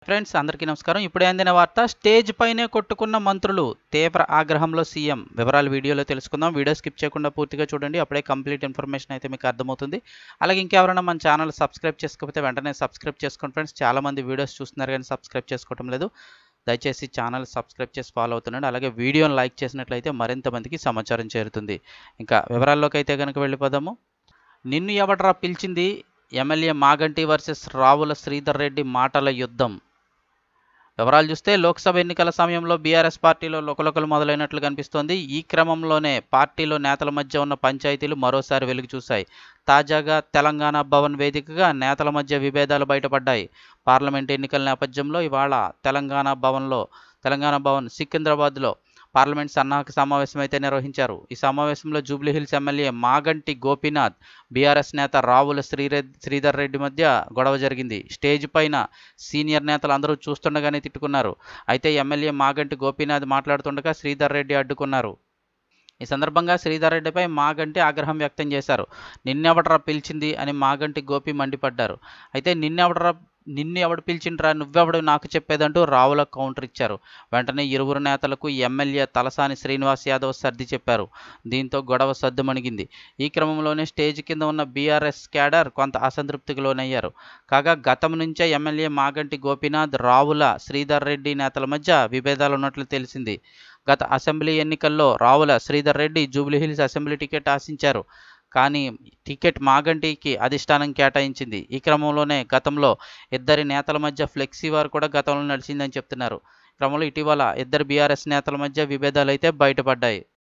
Hi friends, అందరికీ నమస్కారం. ఇప్పుడే అందిన వార్త. స్టేజ్ పైనే కొట్టుకున్న మంత్రులు, తీవ్ర ఆగ్రహంలో సీఎం. వివరాలు వీడియోలో తెలుసుకుందాం. వీడియో స్కిప్ చేయకుండా పూర్తిగా చూడండి, అప్పుడే కంప్లీట్ ఇన్ఫర్మేషన్ అయితే మీకు అర్థమవుతుంది. అలాగే ఇంకెవరైనా మన ఛానల్ సబ్స్క్రైబ్ చేసుకోకపోతే వెంటనే సబ్స్క్రైబ్ చేసుకోండి ఫ్రెండ్స్. చాలామంది వీడియోస్ చూస్తున్నారు కానీ సబ్స్క్రైబ్ చేసుకోవటం లేదు. దయచేసి ఛానల్ సబ్స్క్రైబ్ చేసి ఫాలో అవుతుండండి. అలాగే వీడియోని లైక్ చేసినట్లయితే మరింత మందికి సమాచారం చేరుతుంది. ఇంకా వివరాల్లోకి అయితే కనుక వెళ్ళిపోదాము. నిన్ను ఎవడరా పిలిచింది? ఎమ్మెల్యే మాగంటి వర్సెస్ రావుల శ్రీధర్ రెడ్డి మాటల యుద్ధం. వివరాలు చూస్తే లోక్సభ ఎన్నికల సమయంలో బీఆర్ఎస్ పార్టీలో లుకలుకలు మొదలైనట్లు కనిపిస్తోంది. ఈ క్రమంలోనే పార్టీలో నేతల మధ్య ఉన్న పంచాయతీలు మరోసారి వెలుగు చూశాయి. తాజాగా తెలంగాణ భవన్ వేదికగా నేతల మధ్య విభేదాలు బయటపడ్డాయి. పార్లమెంట్ ఎన్నికల నేపథ్యంలో ఇవాళ తెలంగాణ భవన్ సికింద్రాబాద్లో పార్లమెంట్ సన్నాహక సమావేశం అయితే నిర్వహించారు. ఈ సమావేశంలో జూబ్లీహిల్స్ ఎమ్మెల్యే మాగంటి గోపీనాథ్, బీఆర్ఎస్ నేత రావుల శ్రీధర్ రెడ్డి మధ్య గొడవ జరిగింది. స్టేజ్ పైన సీనియర్ నేతలు అందరూ చూస్తుండగానే తిట్టుకున్నారు. అయితే ఎమ్మెల్యే మాగంటి గోపీనాథ్ మాట్లాడుతుండగా శ్రీధర్ రెడ్డి అడ్డుకున్నారు. ఈ సందర్భంగా శ్రీధర్ రెడ్డిపై మాగంటి ఆగ్రహం వ్యక్తం చేశారు. నిన్నెవడరా పిలిచింది అని మాగంటి గోపి మండిపడ్డారు. అయితే నిన్ను ఎవడు పిలిచిండ్రా, నువ్వెవడు నాకు చెప్పేదంటూ రావుల కౌంటర్ ఇచ్చారు. వెంటనే ఇరువురు నేతలకు ఎమ్మెల్యే తలసాని శ్రీనివాస్ యాదవ్ సర్ది చెప్పారు. దీంతో గొడవ సద్దుమణిగింది. ఈ క్రమంలోనే స్టేజ్ కింద ఉన్న బీఆర్ఎస్ క్యాడర్ కొంత అసంతృప్తికి లోనయ్యారు. కాగా గతం నుంచే ఎమ్మెల్యే మాగంటి గోపీనాథ్, రావుల శ్రీధర్ రెడ్డి నేతల మధ్య విభేదాలు ఉన్నట్లు తెలిసింది. గత అసెంబ్లీ ఎన్నికల్లో రావుల శ్రీధర్ రెడ్డి జూబ్లీహిల్స్ అసెంబ్లీ టికెట్ ఆశించారు. కానీ టికెట్ మాగంటికి అధిష్టానం కేటాయించింది. ఈ క్రమంలోనే గతంలో ఇద్దరి నేతల మధ్య ఫ్లెక్సీ వార్ కూడా గతంలో నడిచిందని చెప్తున్నారు. క్రమంలో ఇటీవల ఇద్దరు బీఆర్ఎస్ నేతల మధ్య విభేదాలు అయితే బయటపడ్డాయి.